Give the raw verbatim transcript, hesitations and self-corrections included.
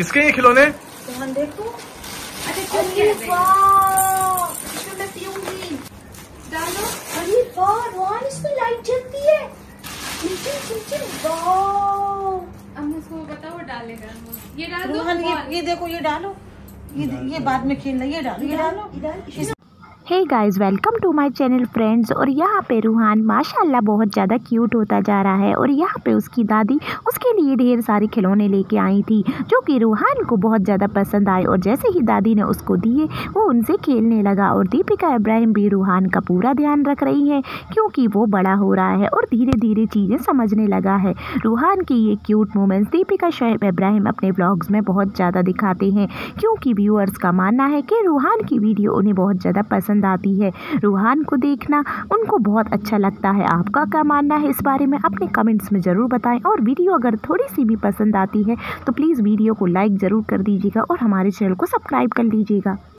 किसके ये खिलौने? रोहन देखो। अच्छा अरे वाह, इसमें मैं पीऊंगी। डालो। अरे वाह रोहन, इसमें लाइट जलती है। चिमचिम चिमचिम, वाह। अब मैं उसको बताओ वो डालेगा। ये डाल दो। रोहन ये ये देखो, ये डालो, ये ये बाद में खेलना, ये डालो, ये डालो। Hey guys, welcome to my channel friends. और यहाँ पे रूहान माशाल्लाह बहुत ज़्यादा क्यूट होता जा रहा है। और यहाँ पे उसकी दादी उसके लिए ढेर सारे खिलौने लेके आई थी जो कि रूहान को बहुत ज़्यादा पसंद आए। और जैसे ही दादी ने उसको दिए वो उनसे खेलने लगा। और दीपिका इब्राहिम भी रूहान का पूरा ध्यान रख रही है क्योंकि वो बड़ा हो रहा है और धीरे धीरे चीज़ें समझने लगा है। रूहान की ये क्यूट मोमेंट्स दीपिका शोएब इब्राहिम अपने व्लॉग्स में बहुत ज़्यादा दिखाते हैं क्योंकि व्यूअर्स का मानना है कि रूहान की वीडियो उन्हें बहुत ज़्यादा पसंद आती है। रूहान को देखना उनको बहुत अच्छा लगता है। आपका क्या मानना है इस बारे में अपने कमेंट्स में ज़रूर बताएं। और वीडियो अगर थोड़ी सी भी पसंद आती है तो प्लीज़ वीडियो को लाइक ज़रूर कर दीजिएगा और हमारे चैनल को सब्सक्राइब कर लीजिएगा।